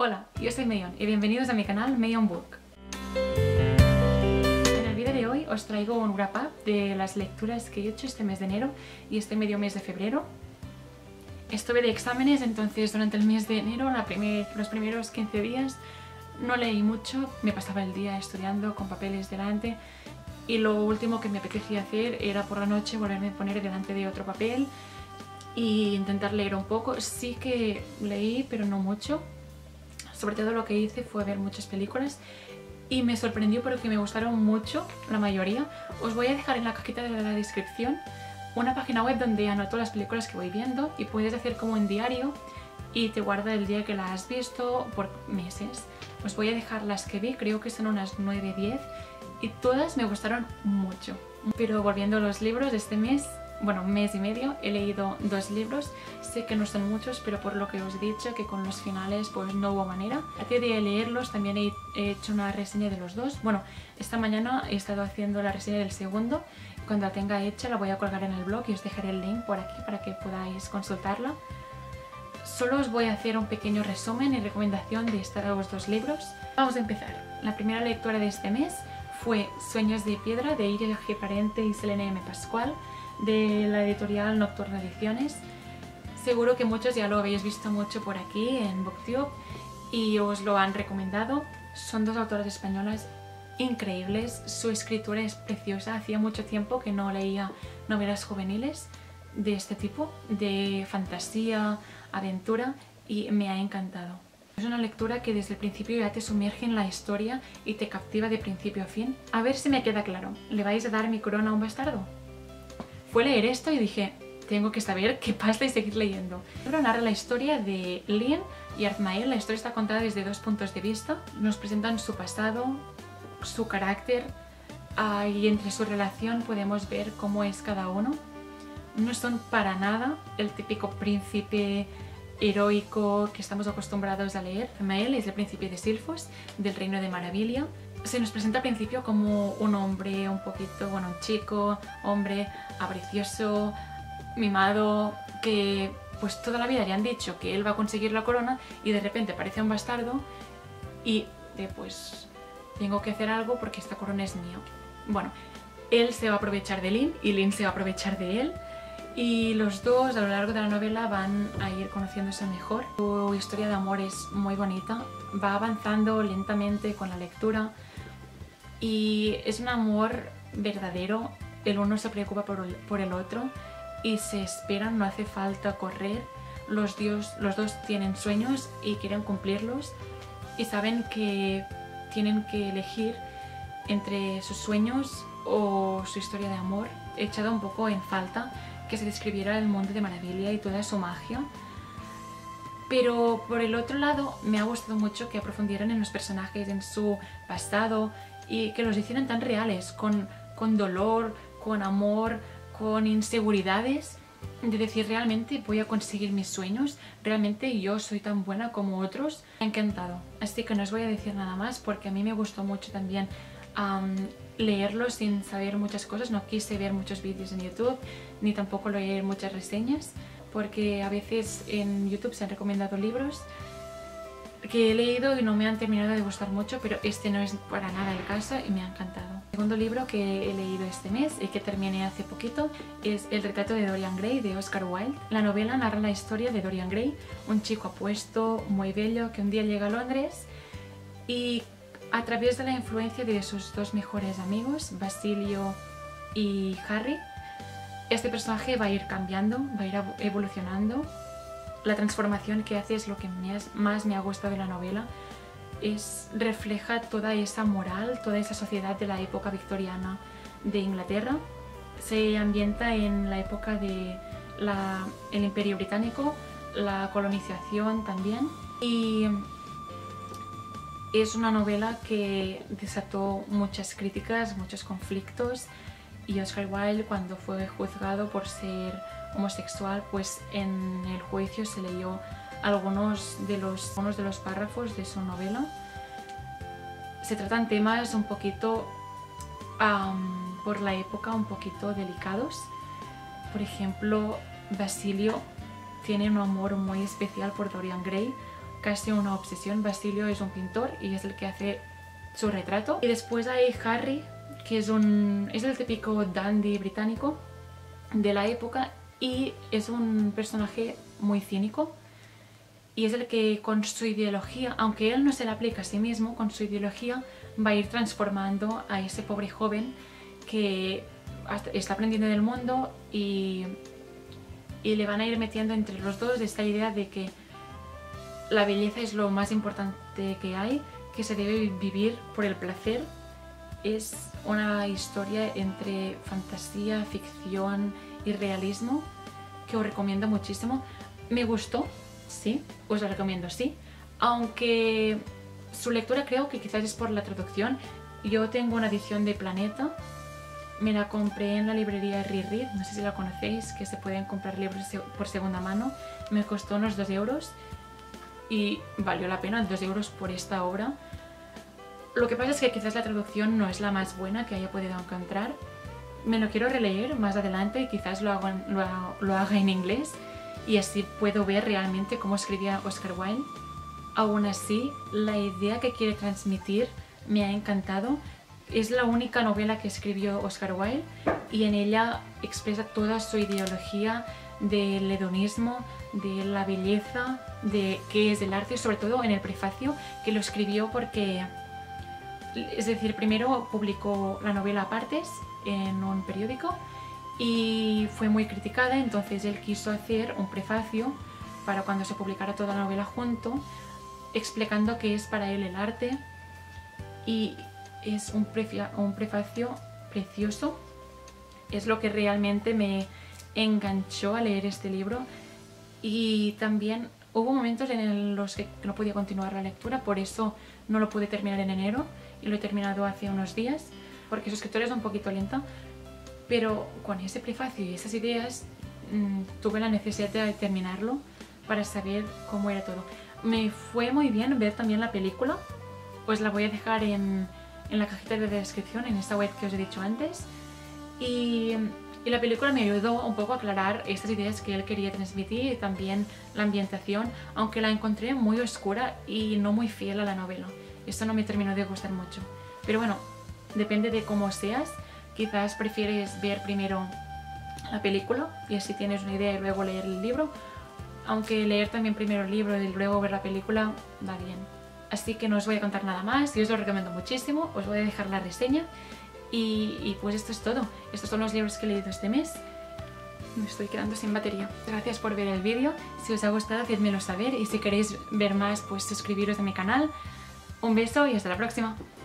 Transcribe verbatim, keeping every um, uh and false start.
Hola, yo soy Meyon y bienvenidos a mi canal Meyon Book. En el vídeo de hoy os traigo un wrap up de las lecturas que he hecho este mes de enero y este medio mes de febrero. Estuve de exámenes, entonces durante el mes de enero, la primer, los primeros quince días, no leí mucho, me pasaba el día estudiando con papeles delante y lo último que me apetecía hacer era por la noche volverme a poner delante de otro papel e intentar leer un poco. Sí que leí, pero no mucho. Sobre todo lo que hice fue ver muchas películas y me sorprendió porque me gustaron mucho, la mayoría. Os voy a dejar en la cajita de la descripción una página web donde anoto las películas que voy viendo y puedes hacer como un diario y te guarda el día que la has visto por meses. Os voy a dejar las que vi, creo que son unas nueve diez y todas me gustaron mucho. Pero volviendo a los libros de este mes, bueno, mes y medio, he leído dos libros. Sé que no son muchos, pero por lo que os he dicho, que con los finales pues no hubo manera. Antes de leerlos también he hecho una reseña de los dos. Bueno, esta mañana he estado haciendo la reseña del segundo. Cuando la tenga hecha la voy a colgar en el blog y os dejaré el link por aquí para que podáis consultarla. Solo os voy a hacer un pequeño resumen y recomendación de estos dos libros. Vamos a empezar. La primera lectura de este mes fue Sueños de Piedra de Iria G. Parente y Selene M. Pascual, de la editorial Nocturna Ediciones. Seguro que muchos ya lo habéis visto mucho por aquí en BookTube y os lo han recomendado. Son dos autoras españolas increíbles, su escritura es preciosa. Hacía mucho tiempo que no leía novelas juveniles de este tipo, de fantasía, aventura, y me ha encantado. Es una lectura que desde el principio ya te sumerge en la historia y te captiva de principio a fin. A ver si me queda claro, ¿le vais a dar mi corona a un bastardo? Fue leer esto y dije, tengo que saber qué pasa y seguir leyendo. El libro narra la historia de Lynn y Arthmael. La historia está contada desde dos puntos de vista. Nos presentan su pasado, su carácter, uh, y entre su relación podemos ver cómo es cada uno. No son para nada el típico príncipe heroico que estamos acostumbrados a leer. Arthmael es el príncipe de Silfos, del Reino de Maravilia. Se nos presenta al principio como un hombre un poquito, bueno, un chico, hombre avaricioso, mimado, que pues toda la vida le han dicho que él va a conseguir la corona y de repente aparece un bastardo y de pues tengo que hacer algo porque esta corona es mía. Bueno, él se va a aprovechar de Lynn y Lynn se va a aprovechar de él y los dos a lo largo de la novela van a ir conociéndose mejor. Su historia de amor es muy bonita, va avanzando lentamente con la lectura y es un amor verdadero. El uno se preocupa por el, por el otro y se esperan, no hace falta correr. Los, dios, los dos tienen sueños y quieren cumplirlos y saben que tienen que elegir entre sus sueños o su historia de amor. He echado un poco en falta que se describiera el mundo de Maravilia y toda su magia. Pero por el otro lado me ha gustado mucho que aprofundieran en los personajes, en su pasado y que los hicieran tan reales, con, con dolor, con amor, con inseguridades, de decir realmente voy a conseguir mis sueños, realmente yo soy tan buena como otros. Me ha encantado, así que no os voy a decir nada más porque a mí me gustó mucho también um, leerlo sin saber muchas cosas. No quise ver muchos vídeos en YouTube ni tampoco leer muchas reseñas porque a veces en YouTube se han recomendado libros que he leído y no me han terminado de gustar mucho, pero este no es para nada el caso y me ha encantado. El segundo libro que he leído este mes y que terminé hace poquito es El retrato de Dorian Gray de Oscar Wilde. La novela narra la historia de Dorian Gray, un chico apuesto, muy bello, que un día llega a Londres y a través de la influencia de sus dos mejores amigos, Basilio y Harry, este personaje va a ir cambiando, va a ir evolucionando. La transformación que hace es lo que más me ha gustado de la novela. Es, refleja toda esa moral, toda esa sociedad de la época victoriana de Inglaterra. Se ambienta en la época del Imperio Británico, la colonización también. Y es una novela que desató muchas críticas, muchos conflictos. Y Oscar Wilde, cuando fue juzgado por ser homosexual, pues en el juicio se leyó algunos de los, algunos de los párrafos de su novela. Se tratan temas un poquito, um, por la época, un poquito delicados. Por ejemplo, Basilio tiene un amor muy especial por Dorian Gray casi una obsesión. Basilio es un pintor y es el que hace su retrato. Y después hay Harry, que es, un, es el típico dandy británico de la época y es un personaje muy cínico. Y es el que con su ideología, aunque él no se la aplica a sí mismo, con su ideología va a ir transformando a ese pobre joven que está aprendiendo del mundo y, y le van a ir metiendo entre los dos esta idea de que la belleza es lo más importante que hay, que se debe vivir por el placer. Es una historia entre fantasía, ficción y realismo que os recomiendo muchísimo. Me gustó. Sí, os la recomiendo, sí. Aunque su lectura creo que quizás es por la traducción. Yo tengo una edición de Planeta. Me la compré en la librería Reread, no sé si la conocéis, que se pueden comprar libros por segunda mano. Me costó unos dos euros y valió la pena, dos euros por esta obra. Lo que pasa es que quizás la traducción no es la más buena que haya podido encontrar. Me lo quiero releer más adelante y quizás lo haga, lo haga, lo haga en inglés. Y así puedo ver realmente cómo escribía Oscar Wilde. Aún así, la idea que quiere transmitir me ha encantado. Es la única novela que escribió Oscar Wilde y en ella expresa toda su ideología del hedonismo, de la belleza, de qué es el arte, sobre todo en el prefacio, que lo escribió porque, es decir, primero publicó la novela a partes en un periódico y fue muy criticada, entonces él quiso hacer un prefacio para cuando se publicara toda la novela junto, explicando qué es para él el arte, y es un, un prefacio precioso. Es lo que realmente me enganchó a leer este libro, y también hubo momentos en los que no podía continuar la lectura, por eso no lo pude terminar en enero y lo he terminado hace unos días, porque su escritora es un poquito lenta. Pero con ese prefacio y esas ideas mmm, tuve la necesidad de terminarlo para saber cómo era todo. Me fue muy bien ver también la película, pues la voy a dejar en, en la cajita de descripción, en esta web que os he dicho antes. Y, y la película me ayudó un poco a aclarar estas ideas que él quería transmitir y también la ambientación, aunque la encontré muy oscura y no muy fiel a la novela. Esto no me terminó de gustar mucho. Pero bueno, depende de cómo seas. Quizás prefieres ver primero la película y así tienes una idea y luego leer el libro, aunque leer también primero el libro y luego ver la película va bien. Así que no os voy a contar nada más, yo os lo recomiendo muchísimo, os voy a dejar la reseña y, y pues esto es todo. Estos son los libros que he leído este mes. Me estoy quedando sin batería. Gracias por ver el vídeo, si os ha gustado hacedmelo saber y si queréis ver más pues suscribiros a mi canal. Un beso y hasta la próxima.